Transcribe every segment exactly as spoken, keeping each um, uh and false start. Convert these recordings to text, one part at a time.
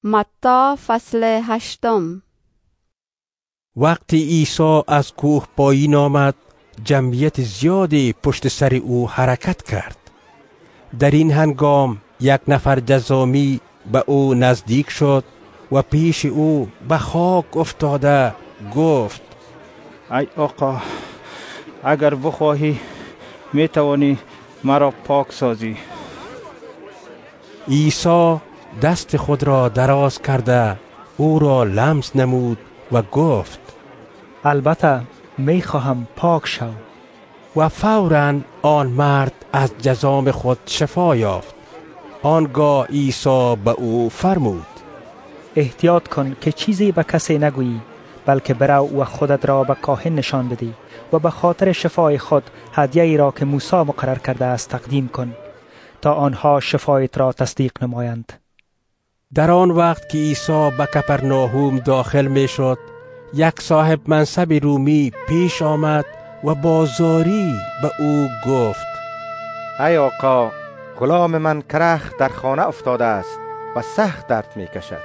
متی فصل هشتم. وقتی عیسی از کوه پایین آمد، جمعیت زیادی پشت سر او حرکت کرد. در این هنگام یک نفر جذامی به او نزدیک شد و پیش او به خاک افتاده گفت: ای آقا، اگر بخواهی می توانی مرا پاک سازی. عیسی دست خود را دراز کرده او را لمس نمود و گفت: البته می خواهم، پاک شو. و فوراً آن مرد از جذام خود شفا یافت. آنگاه عیسی به او فرمود: احتیاط کن که چیزی به کسی نگویی، بلکه برو و خودت را به کاهن نشان بدی و به خاطر شفای خود هدیه‌ای را که موسی مقرر کرده است تقدیم کن، تا آنها شفایت را تصدیق نمایند. در آن وقت که عیسی به کپرناهوم داخل می شد، یک صاحب منصب رومی پیش آمد و با زاری به او گفت: ای آقا، غلام من کرخ در خانه افتاده است و سخت درد می کشد.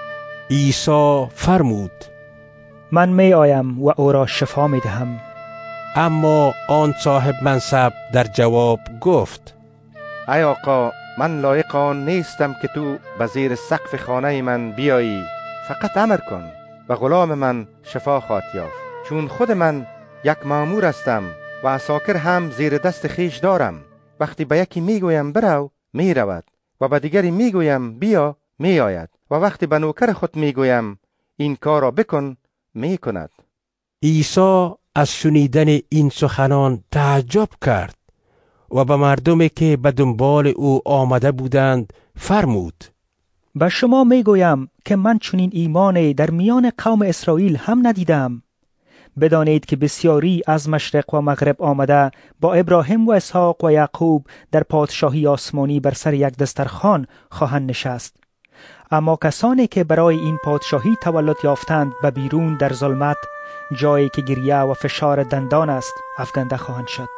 عیسی فرمود: من می آیم و او را شفا می دهم. اما آن صاحب منصب در جواب گفت: ای آقا، من لایق آن نیستم که تو به زیر سقف خانه من بیایی. فقط امر کن و غلام من شفا خواهد یافت، چون خود من یک مأمور هستم و عساکر هم زیر دست خیش دارم. وقتی به یکی میگویم برو، می رود، و به دیگری میگویم بیا، می آید، و وقتی به نوکر خود میگویم این کار را بکن، می کند. عیسی از شنیدن این سخنان تعجب کرد و به مردمی که به دنبال او آمده بودند فرمود: به شما می گویم که من چنین ایمانی در میان قوم اسرائیل هم ندیدم. بدانید که بسیاری از مشرق و مغرب آمده با ابراهیم و اسحاق و یعقوب در پادشاهی آسمانی بر سر یک دسترخوان خواهند نشست، اما کسانی که برای این پادشاهی تولد یافتند به بیرون در ظلمت، جایی که گریه و فشار دندان است، افکنده خواهند شد.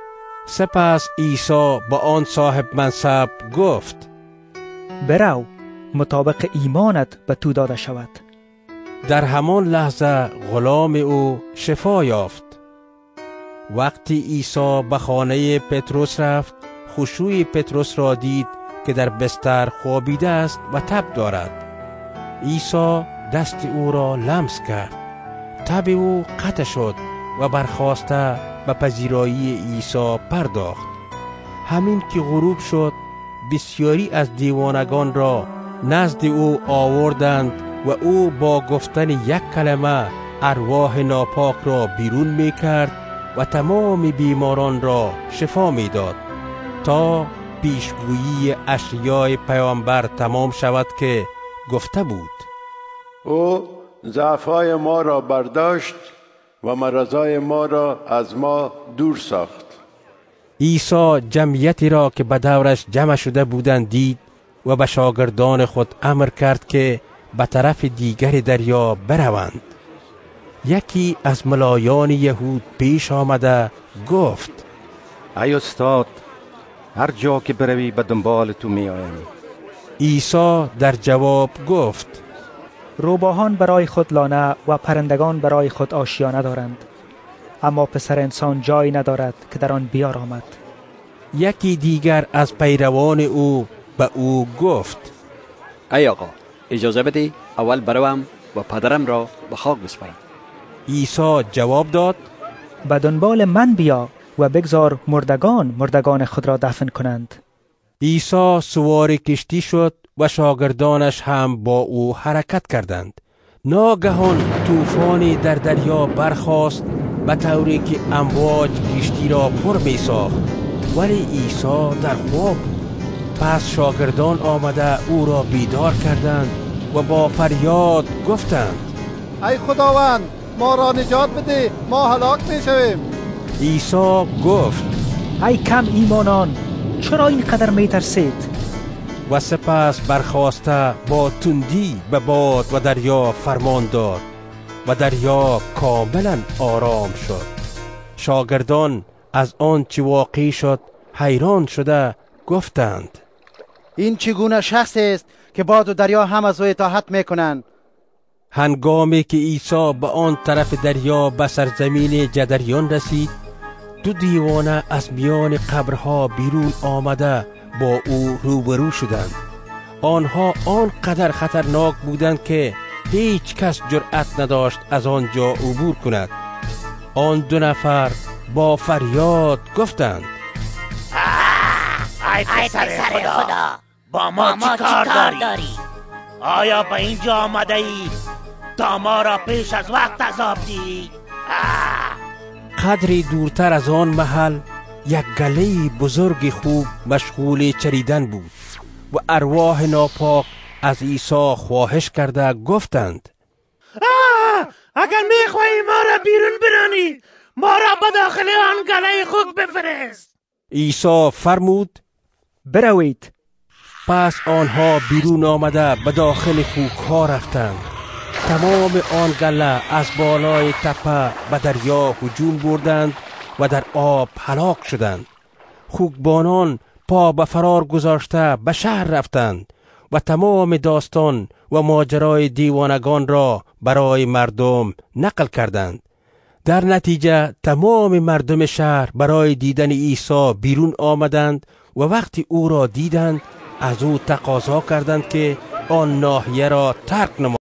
سپس عیسی با آن صاحب منصب گفت: برو، مطابق ایمانت به تو داده شود. در همان لحظه غلام او شفا یافت. وقتی عیسی به خانه پتروس رفت، خشوع پتروس را دید که در بستر خوابیده است و تب دارد. عیسی دست او را لمس کرد. تب او قطع شد و برخاسته به پذیرایی عیسی پرداخت. همین که غروب شد، بسیاری از دیوانگان را نزد او آوردند و او با گفتن یک کلمه ارواح ناپاک را بیرون می کرد و تمام بیماران را شفا می داد، تا پیشگویی اشعیای پیامبر تمام شود که گفته بود: او ضعف‌های ما را برداشت و مرضای ما را از ما دور ساخت. عیسی جمعیتی را که به دورش جمع شده بودند دید و به شاگردان خود امر کرد که به طرف دیگر دریا بروند. یکی از ملایان یهود پیش آمده گفت: ای استاد، هر جا که بروی به دنبال تو می آیم. عیسی در جواب گفت: روباهان برای خود لانه و پرندگان برای خود آشیانه دارند، اما پسر انسان جایی ندارد که در آن بیارامد. یکی دیگر از پیروان او به او گفت: ای آقا، اجازه بدی اول بروم و پدرم را به خاک بسپارم. عیسی جواب داد: به دنبال من بیا و بگذار مردگان مردگان خود را دفن کنند. عیسی سوار کشتی شد و شاگردانش هم با او حرکت کردند. ناگهان طوفانی در دریا برخاست به طوری که امواج کشتی را پر می ساخت، ولی عیسی در خواب بود. پس شاگردان آمده او را بیدار کردند و با فریاد گفتند: ای خداوند، ما را نجات بده، ما هلاک می شویم. عیسی گفت: ای کم ایمانان، چرا اینقدر می ترسید؟ و سپس برخاسته با تندی به باد و دریا فرمان داد و دریا کاملا آرام شد. شاگردان از آن چه واقع شد حیران شده گفتند: این چگونه شخص است که باد و دریا هم از او اطاعت میکنند. هنگامی که عیسی به آن طرف دریا به سرزمین جدریان رسید، دو دیوانه از میان قبرها بیرون آمده با او روبرو شدند. آنها آنقدر خطرناک بودند که هیچ کس جرأت نداشت از آنجا عبور کند. آن دو نفر با فریاد گفتند: ای پسر خدا، با ما چی کار داری؟ آیا به اینجا آمده ای تا ما را پیش از وقت عذاب دهی؟ قدری دورتر از آن محل یک گله بزرگ خوب مشغول چریدن بود و ارواح ناپاک از عیسی خواهش کرده گفتند: اگر میخواهی ما را بیرون برانی، ما را به داخل آن گله خوک بفرست. عیسی فرمود: بروید. پس آنها بیرون آمده به داخل خوک ها رفتند. تمام آن گله از بالای تپه به دریا هجوم بردند و در آب هلاک شدند. خوکبانان پا به فرار گذاشته به شهر رفتند و تمام داستان و ماجرای دیوانگان را برای مردم نقل کردند. در نتیجه تمام مردم شهر برای دیدن عیسی بیرون آمدند و وقتی او را دیدند از او تقاضا کردند که آن ناحیه را ترک نماید.